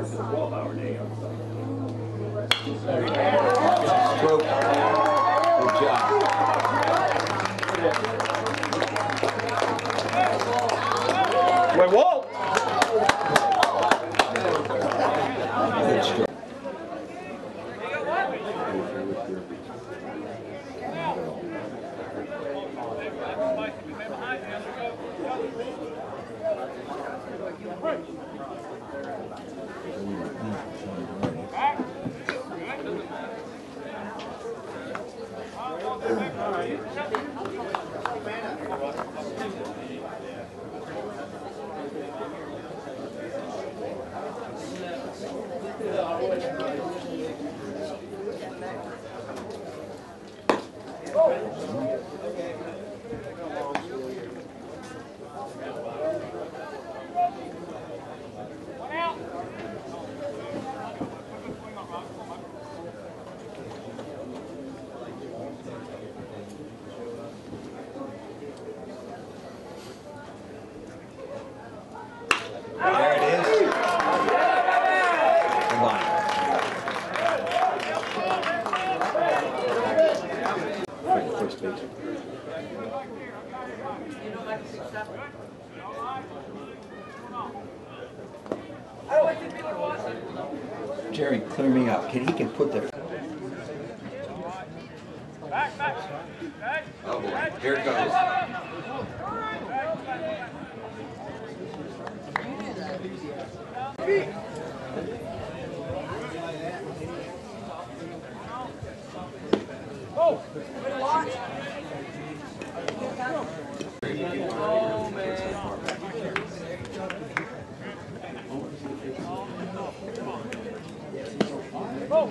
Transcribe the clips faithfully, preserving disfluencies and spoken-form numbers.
twelve hour day. Stroke. Good job. Wait, whoa! Good stroke. There it is. Come on. First base. Jerry, clear me up. Can he can put the. Oh boy, here it goes. Oh, watch. Oh man. Oh.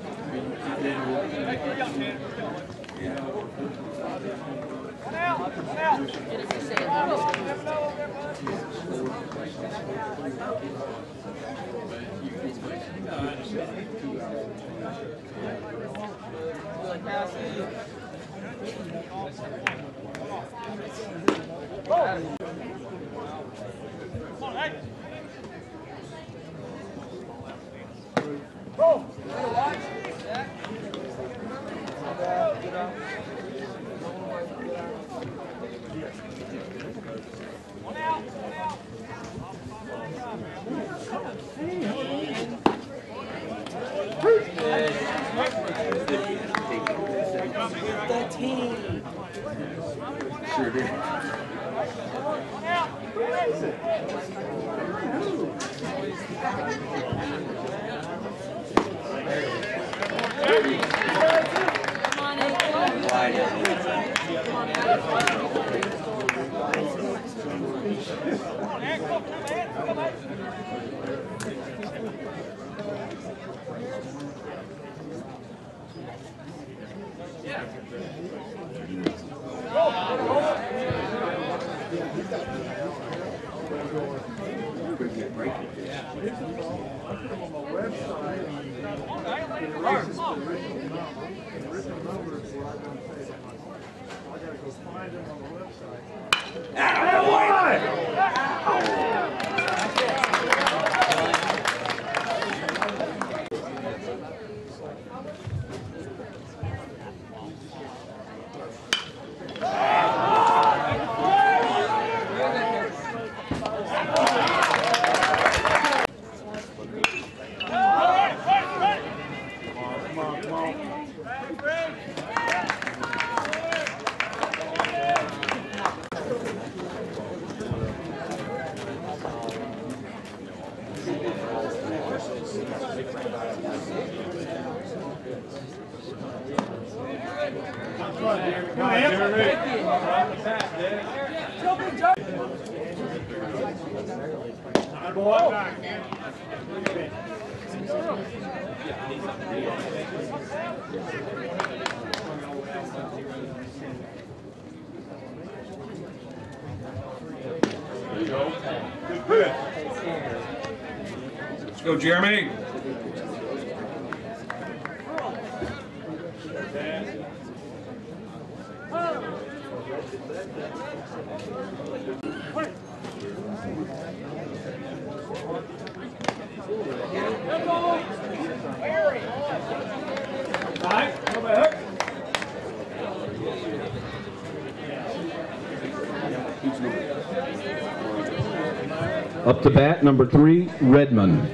Sure did. Let's go, Jeremy. Yeah. Up to bat, number three, Redmond.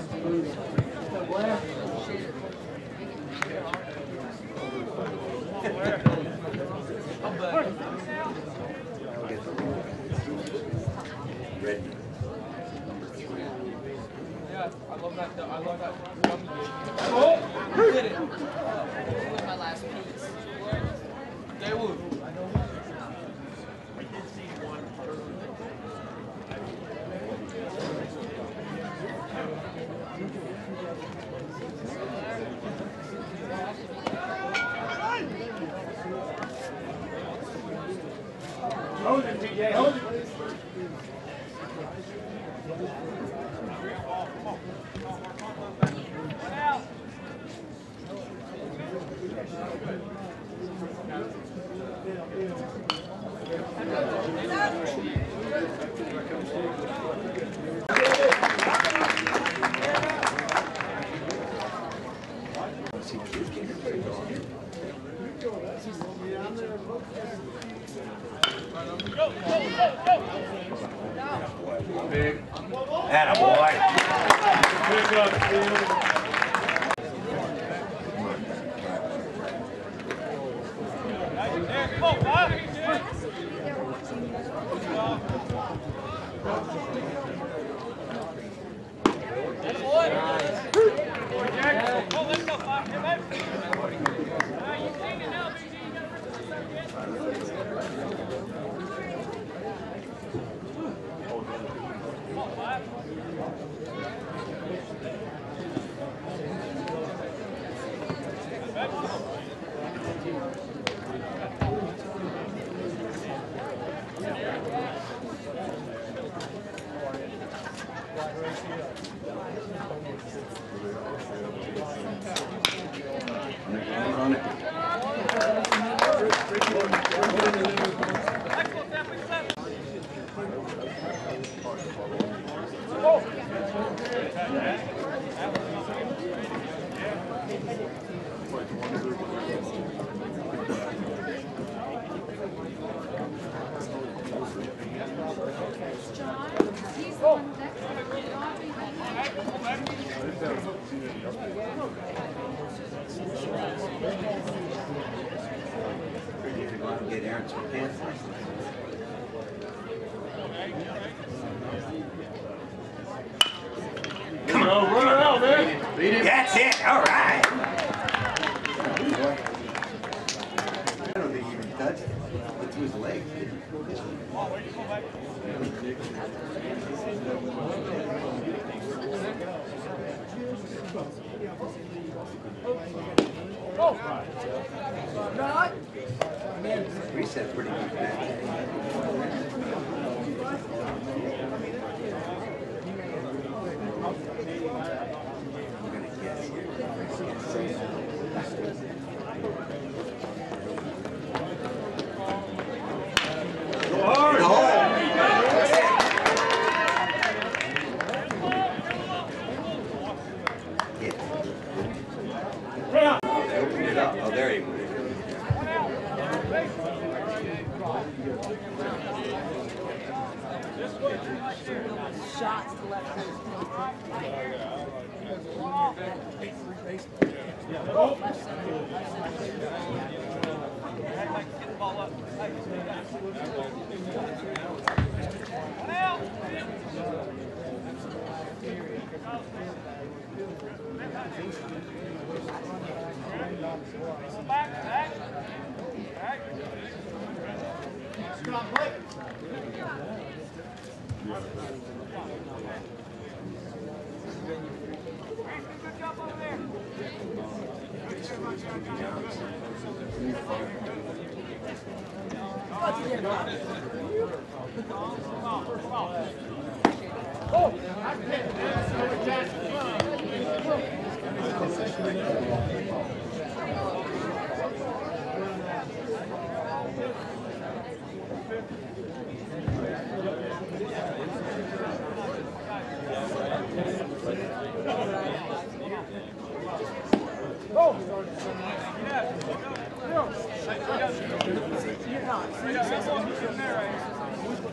Hold it, T J, hold it. Attaboy. Pick up, field. Get Aaron some pants. Come on, run it out, man. That's it. All right. I don't think he even touched it. It's to his leg. Reset pretty good match. I'm gonna guess here. Go hard. Go home. Hit. Run out. They opened it up. Oh, there he went. Shots to left field.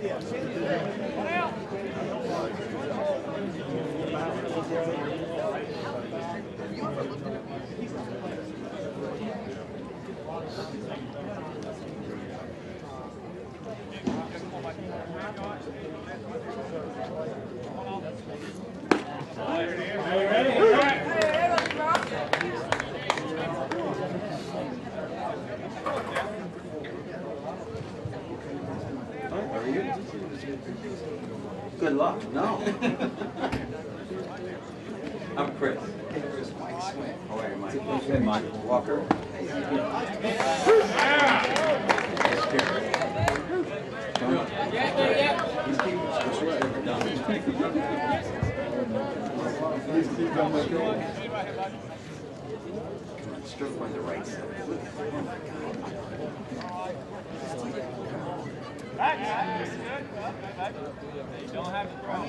Good luck. No. I'm Chris. Chris Mike Smith. How are you, Mike? Hey, Mike. Walker. Stroke on the right side. Back. You don't have to throw.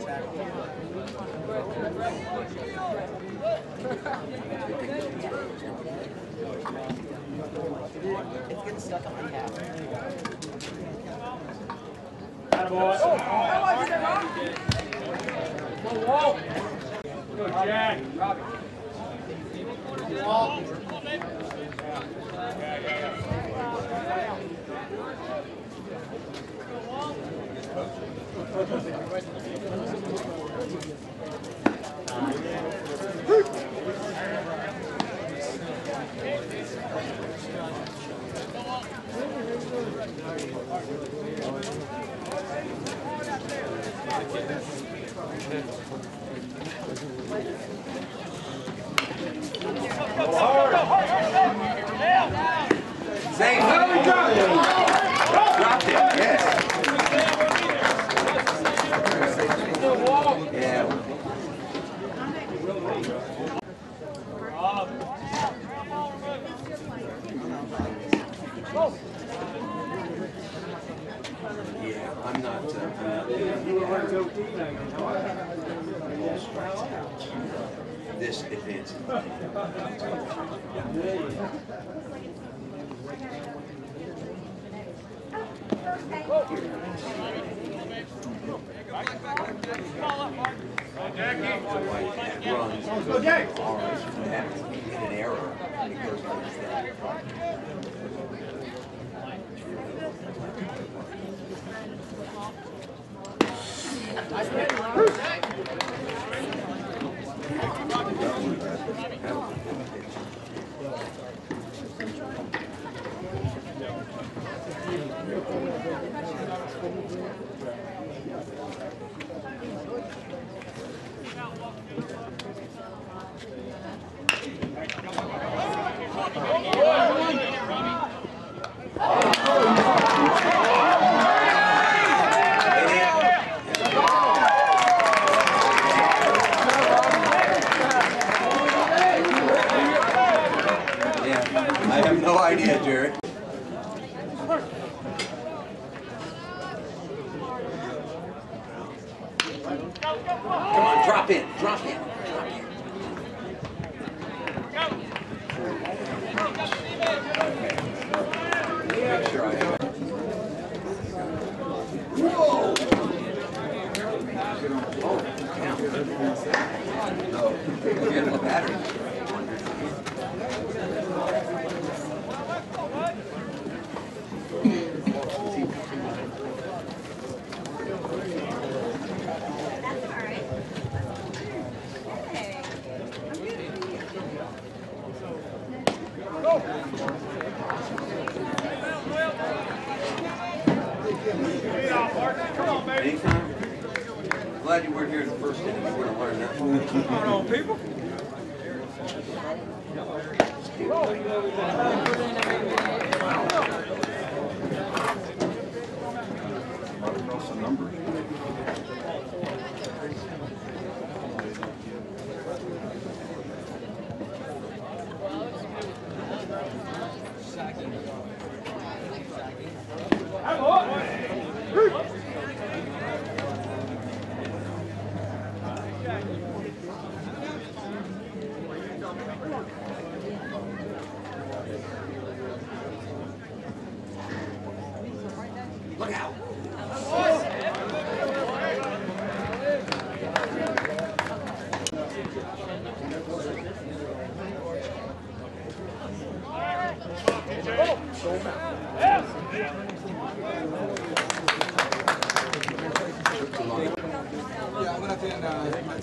It's getting stuck on my cap. Go, Jack. Say no. Dropped it. Yes. Yeah. Yeah, I'm not. Uh, I'm not ball strikes out. This advances. Runs. Go, Jack. An error. It goes like that. I have no idea, Jerry. Come on, drop in, drop in, drop in. Make sure I have it. Whoa! Oh, count. No, we're getting the battery. Anytime. Glad you weren't here the first inning. You would have learned that. What's going on, people? Some numbers. Look out!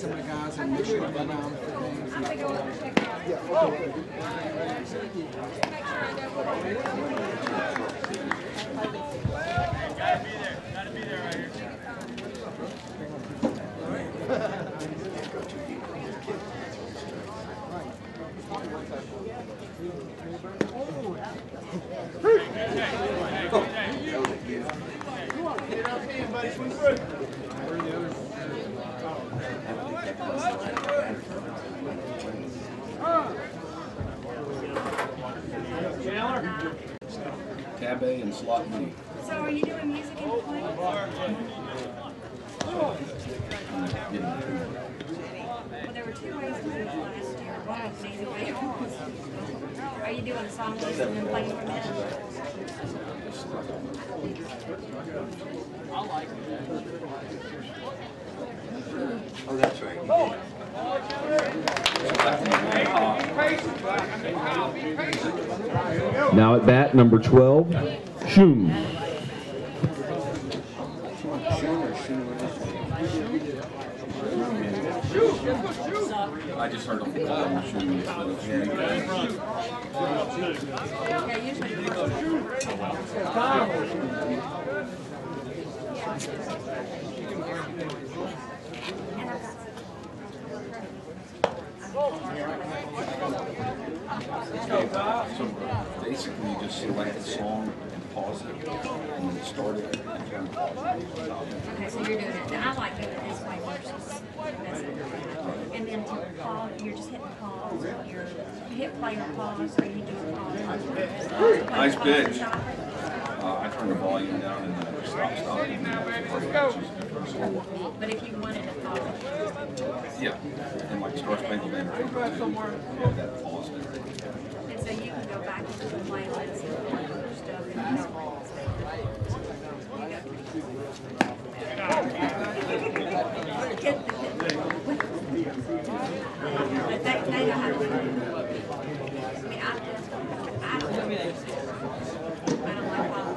some of the guys and make sure they're around for things. Yeah, okay. Gotta be there. Gotta be there right here. Tab A and slot B. So are you doing music in between? Well, there were two ways to do it last year. One was an easy way. Are you doing a song list and then playing from it? I like it. Oh, that's right. Now at bat, number twelve, Shum. I just heard them call him Shum. Yeah, usually. So basically, you just select the song and pause it, and then start it. Okay, so you're doing it. I like doing it this way versus this way. And then to pause, you're just hitting pause. You're, you hit play or pause, or you do pause. Nice pitch. Uh, I turned the volume down and then stop, stop. But if you wanted to pause, Yeah, and like Star Spangled Banner, yeah, that paused it. and so you can go back into the playlist and other stuff and just pause there. But they, they know how to do it. I mean, I, I don't know. I don't like pause.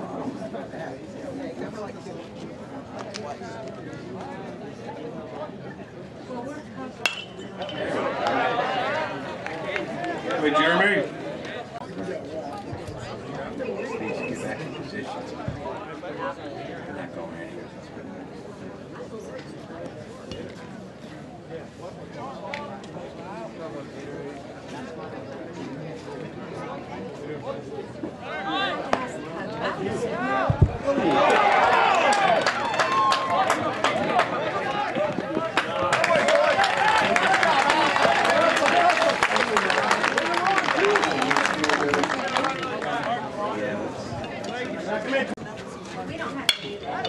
Well, we're comfortable. Wait, Jeremy. Get back in position. You're not going anywhere. We don't have to do that.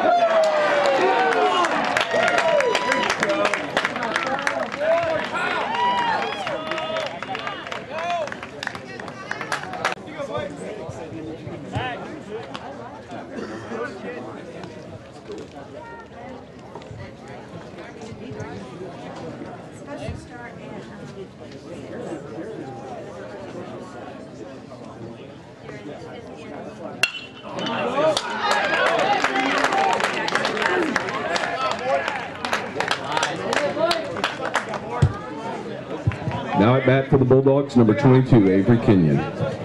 Supposed to start at Now at bat for the Bulldogs, number twenty-two, Avery Kenyon.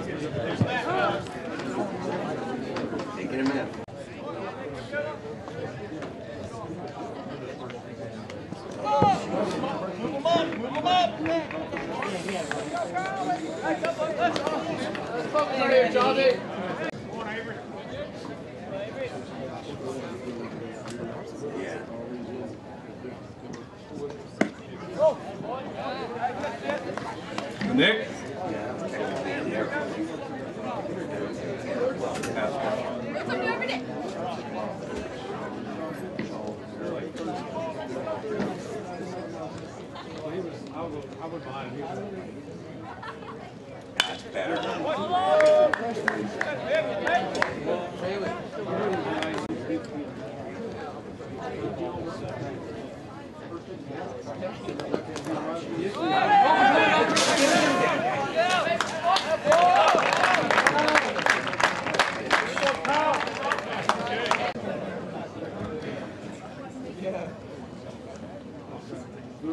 Taking him in. Nick? That's better.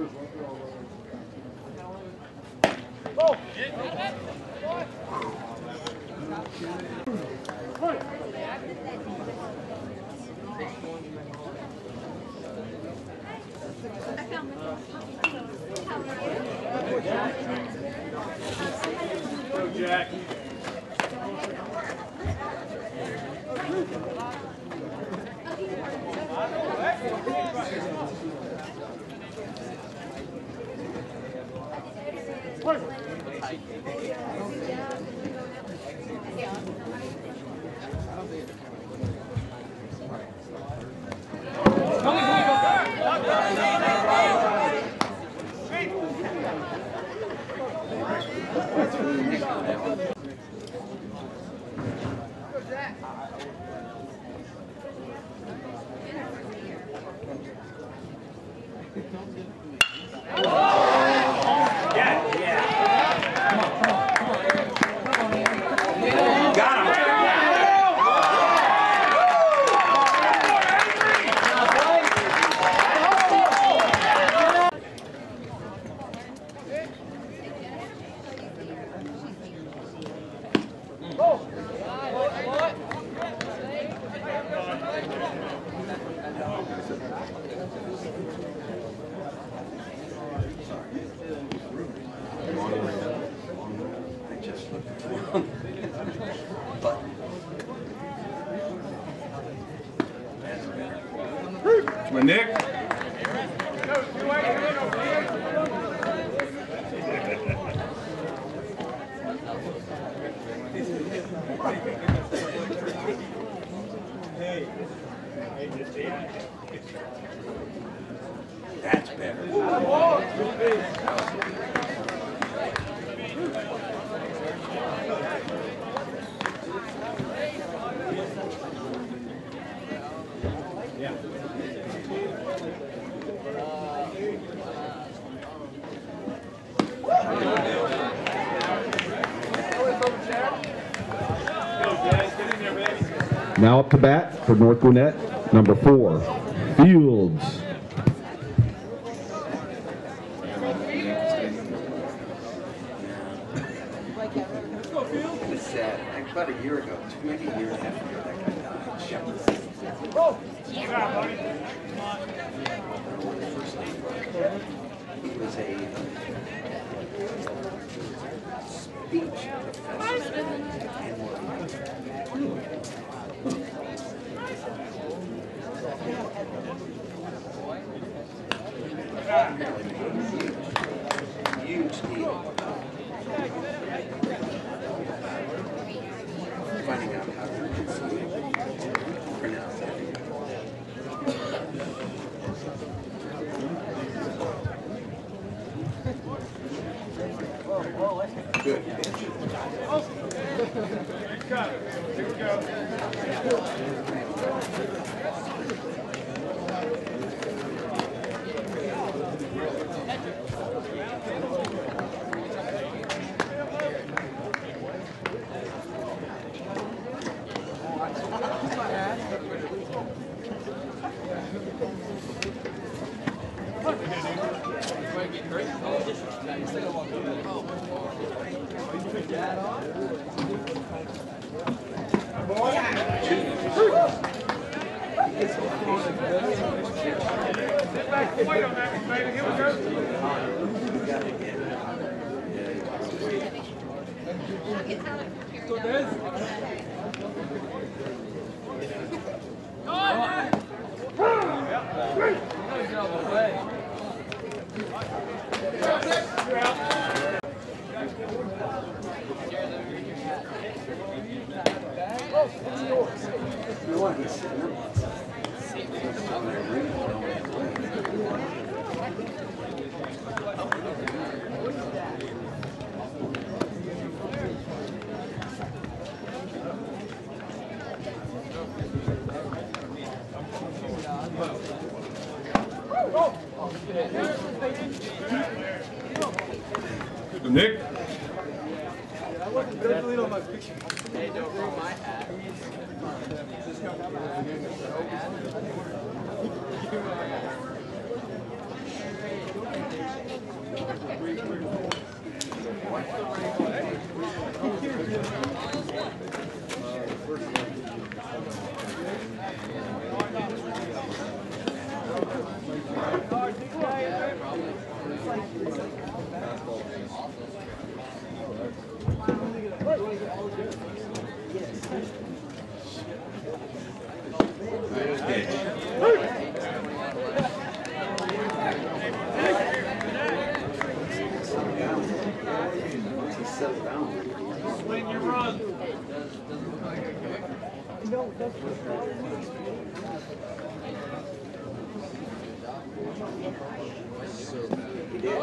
Go, Jack. My Nick. That's better. Now up to bat for North Gwinnett, number four, Fields. It's sad. About a year ago, maybe a year and a half ago, that guy died. Shepherd. He was a speech professor at N Y U. Huge deal. Finding out how to pronounce it. Good. Here we go. Sit back, wait on that one, baby. Here we go. Nick. Hey, don't ruin my hat. settle down. Swing your run. He did.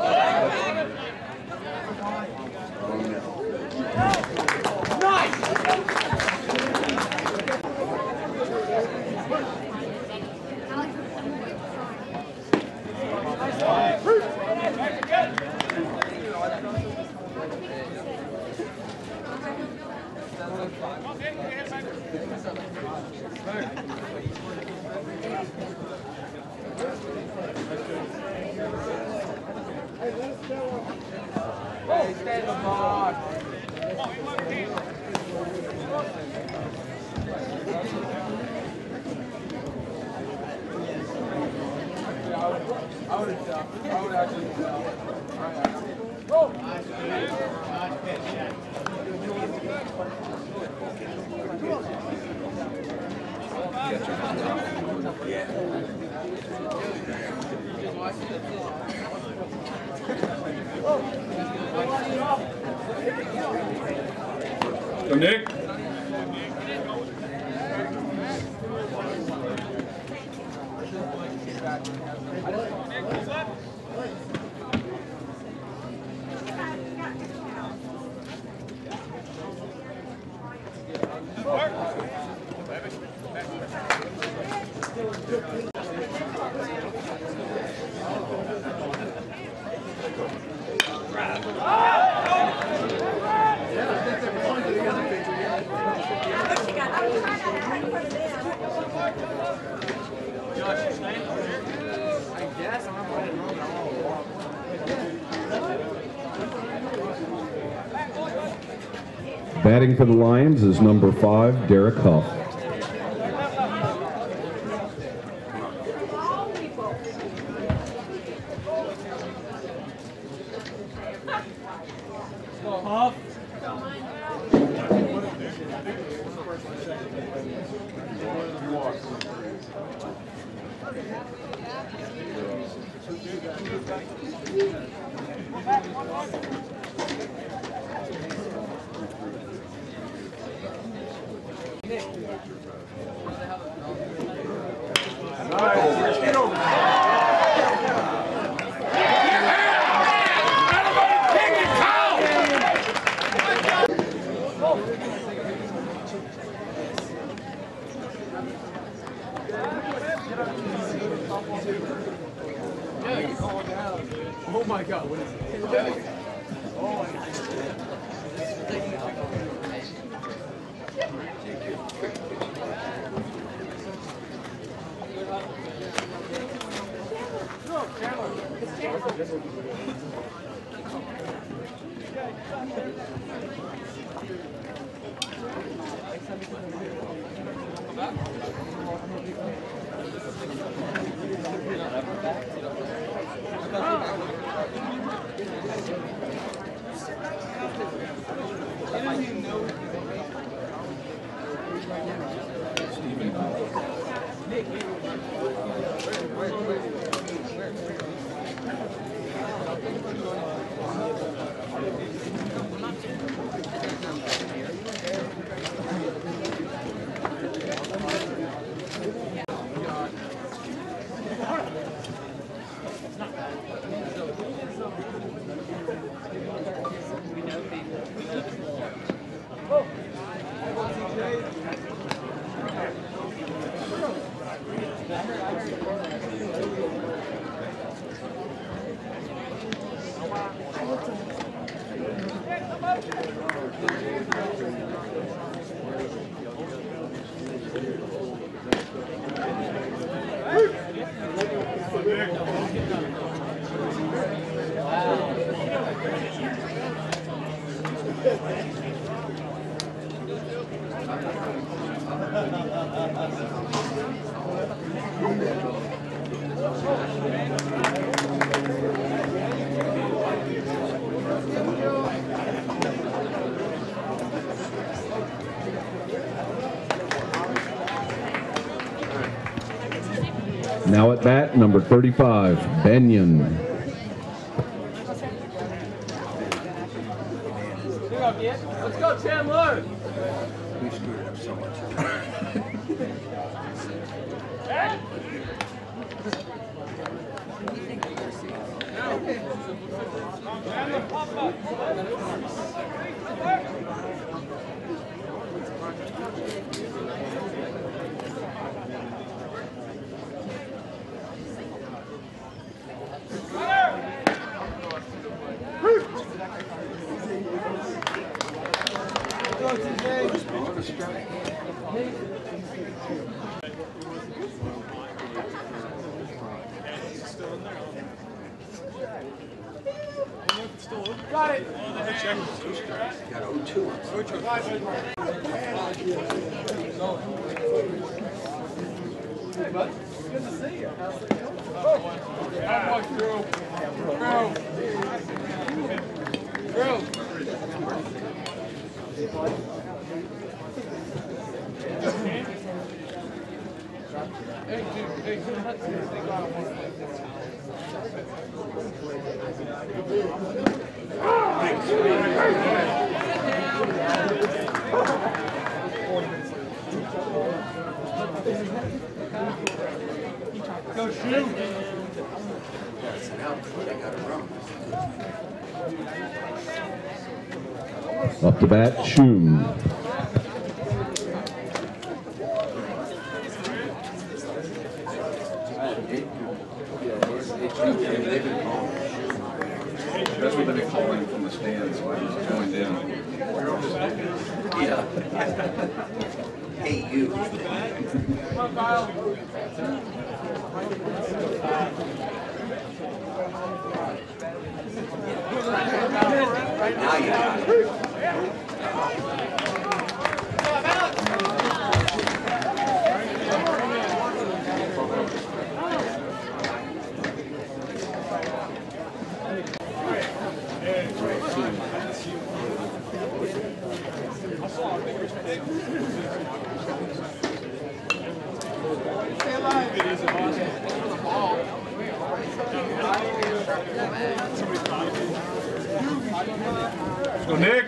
Oh, no. Go, Nick. Batting for the Lions is number five, Derek Huff. Oh my God, what is it? Oh my God. Now at bat, number thirty-five, Benyon. Let's go, Chandler! We screwed it up so much. Got it! Got oh two. Hey, bud. Good to see you. How much, Drew? Drew. Hey, dude. Hey, dude. Let's see if they got Go shoot! Up to bat, Shum. That's what they're calling from the stands when he's joined in. Yeah. Hey, you. Come on, Kyle. Now you got it. Let's go, Nick.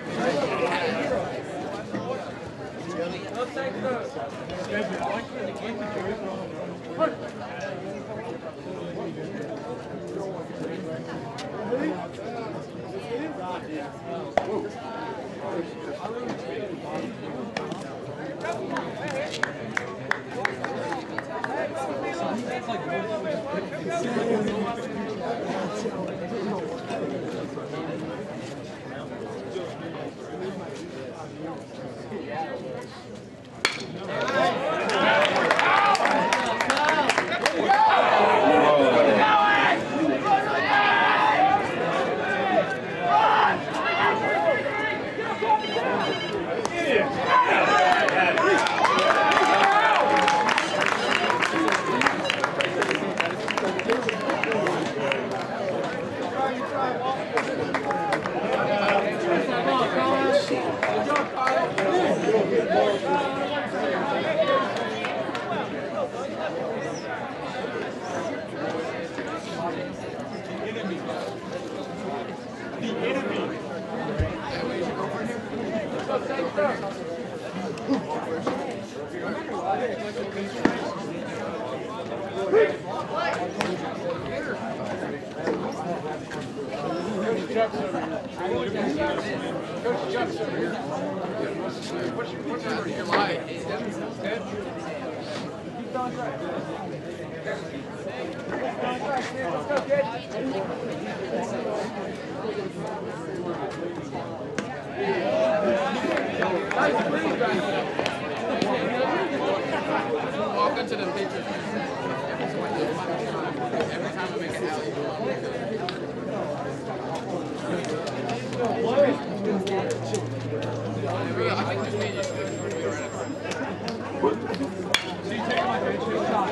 Welcome to the Peachtree. Every time I make an alley, I think just me. So you take my big shot.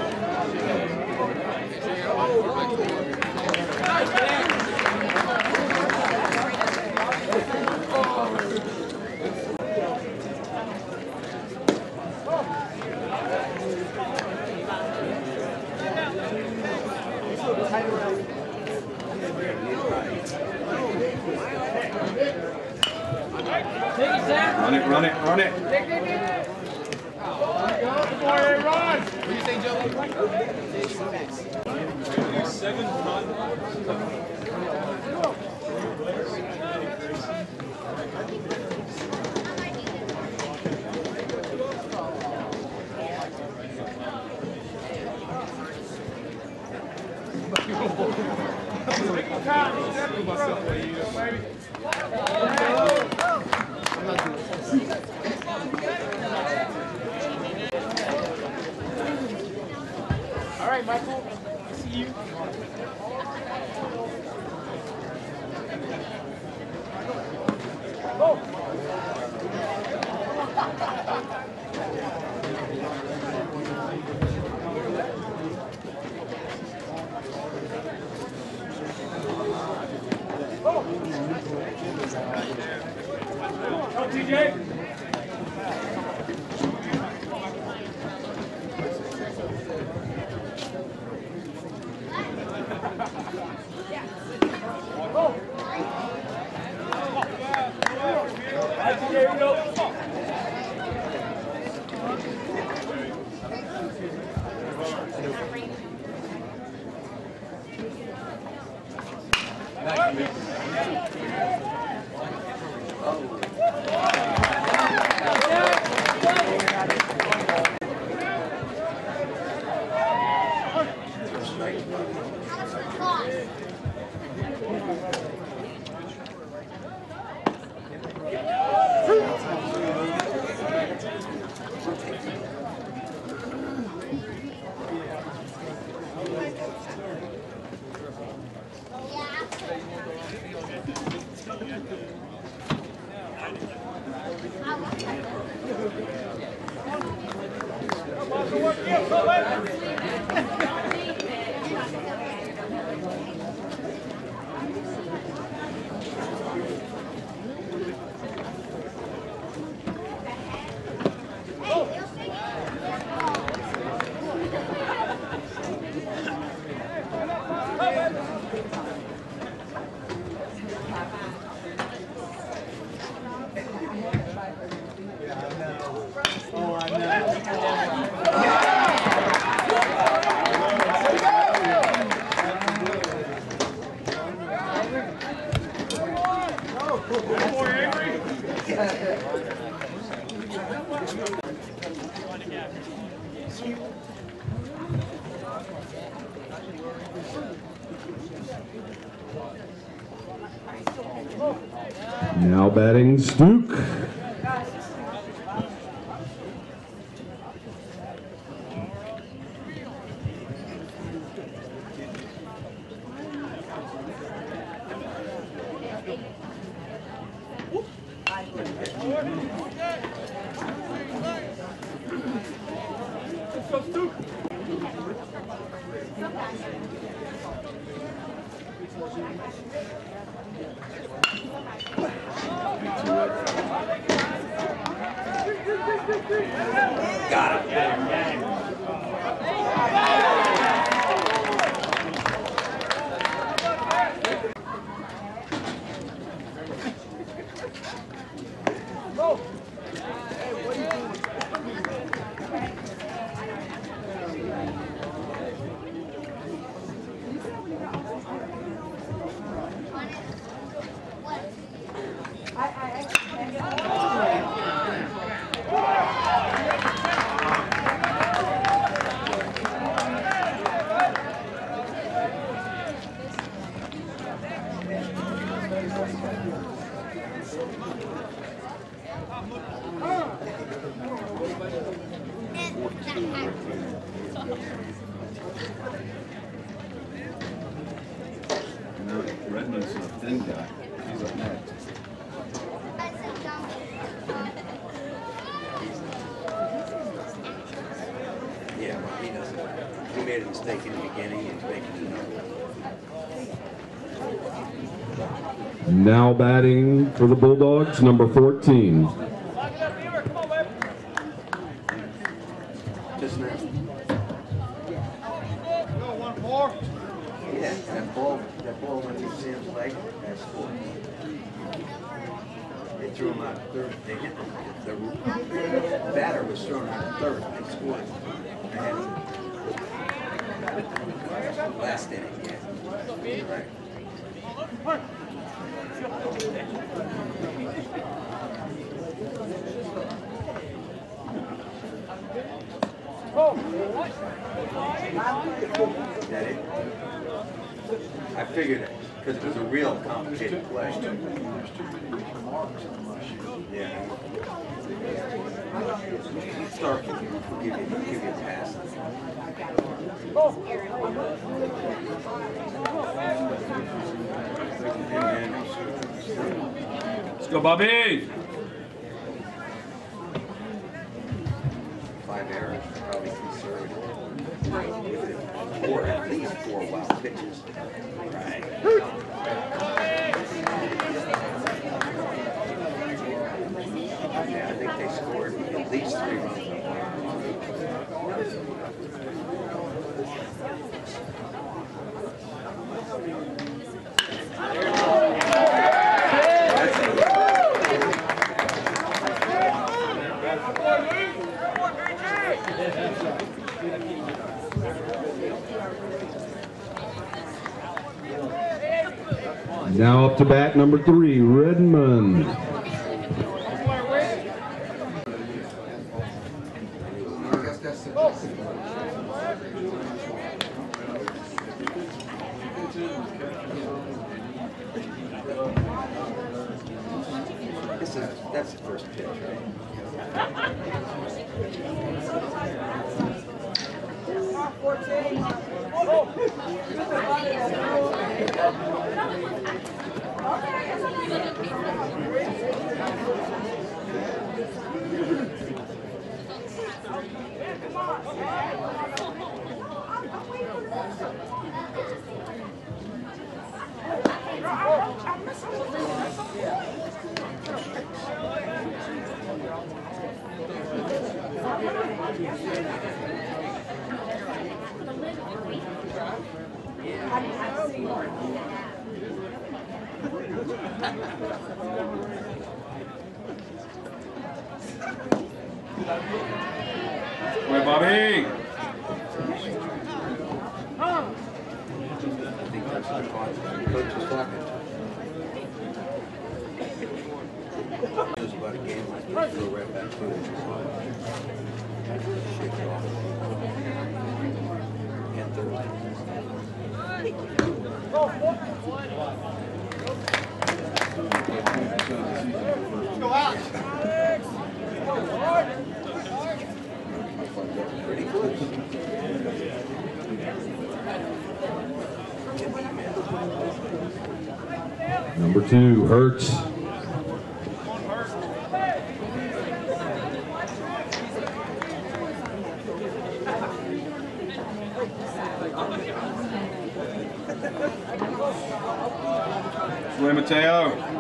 Run it, run it, run it. Good boy, run! What do you say, Joey? Seven All right, Michael. I see you. Go, T J. Here we go. Now batting Stuke. Got it. Now, Redmond's a thin guy. He's up next. Yeah, well, he doesn't. He made a mistake in the beginning. He's making another. Now batting for the Bulldogs, number fourteen. Just now. Go, one more. Yeah, that ball, that ball went through Sam's leg. That's four. It threw him out of third. They hit him. The batter was thrown out of third. They scored. They had last inning, yeah. Right. Is that it? I figured it, because it was a real complicated play. Yeah. Stark will give you, give you a pass. Let's go, Bobby! Five errors, probably conservative. Four, at least four wild pitches. Right. Yeah, I think they scored at least three runs. Now up to bat number three, Redmond. This is, that's the first pitch, right? Wait, Bobby! I think that's the coach was talking. It was about a game like this, go right back to it. Shake it off. And Thursday. Go out. Pretty close. Number two, Hertz. Sway Mateo.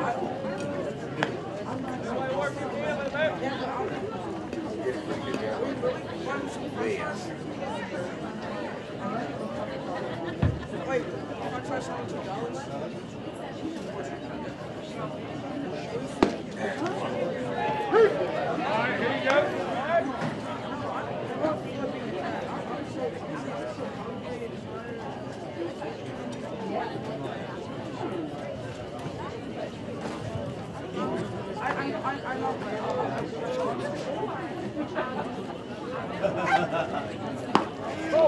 Wait, I'll try something two dollars. Alright, here you go. I, I, I, I love that.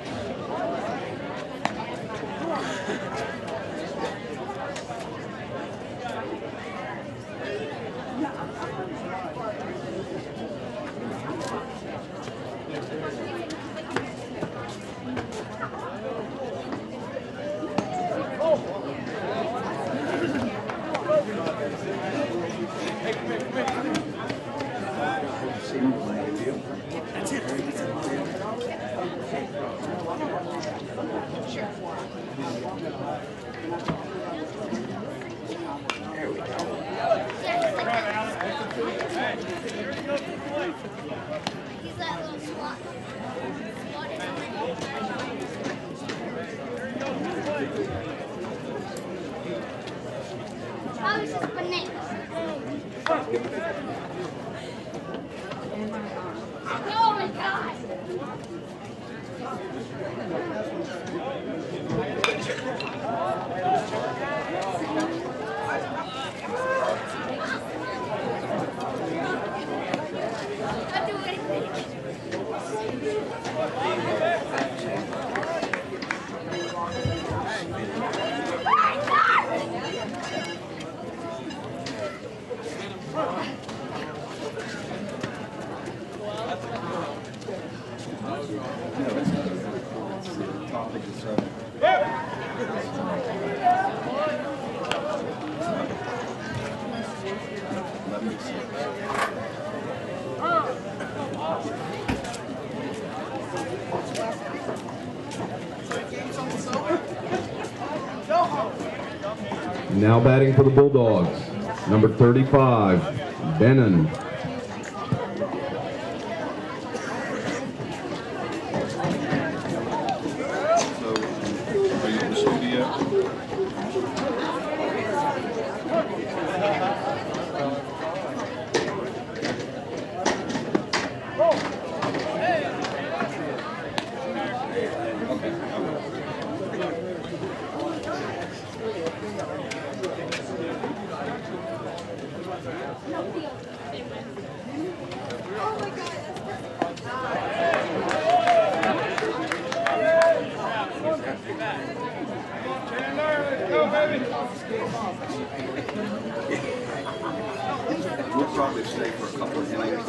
He's that little squat. How is this bananas? Oh my God! I'll do anything. Top of the seven. Let me see. Now batting for the Bulldogs, number thirty-five, Bennon. So, are you in the studio? We'll probably stay for a couple of innings.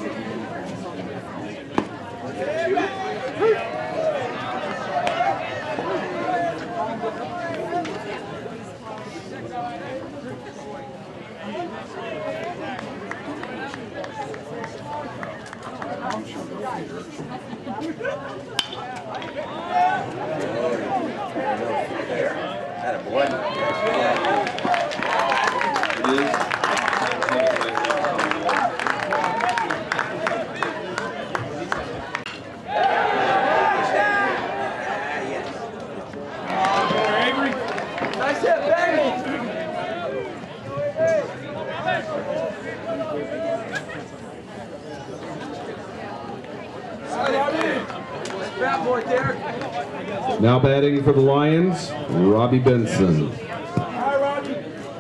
I'm sure they'll figure it. Attaboy. It is. Nice hit, baby! Bad boy, Derek. Now batting for the Lions, Robbie Benson. Hi, Robbie.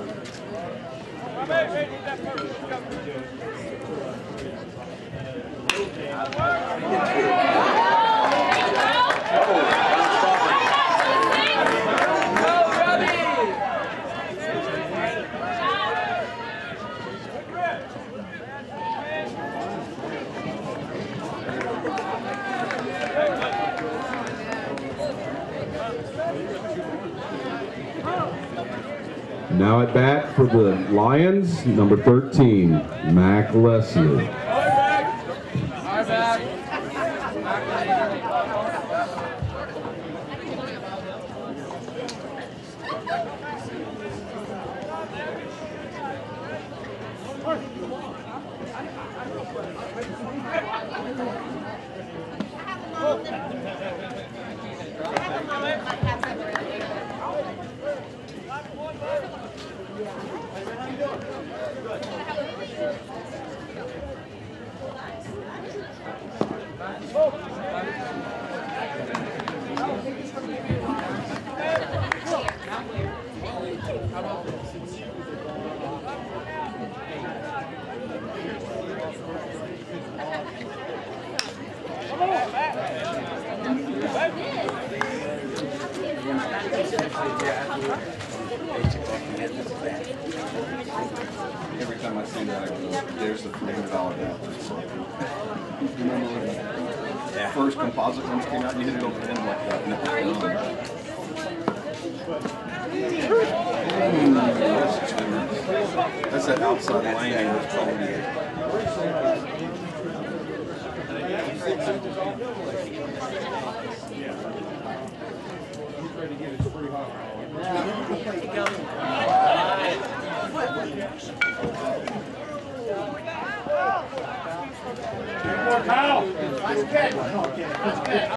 Now at bat for the Lions, number thirteen, Mac Leslie. Our back. Every time I see that, I go, there's the three hundred dollar bill. Remember when the first composite ones came out, you hit it over the end like that, and it was done. That's that outside lane that's calling you. Kyle. Nice catch.